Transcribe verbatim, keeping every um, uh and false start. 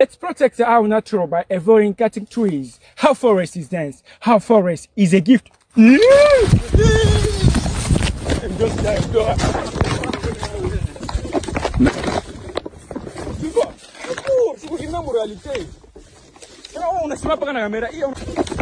Let's protect our natural by avoiding cutting trees. How forest is dense. How forest is a gift. I'm just dying. Oh, si una moralité. Pero una se va a pagar la cámara.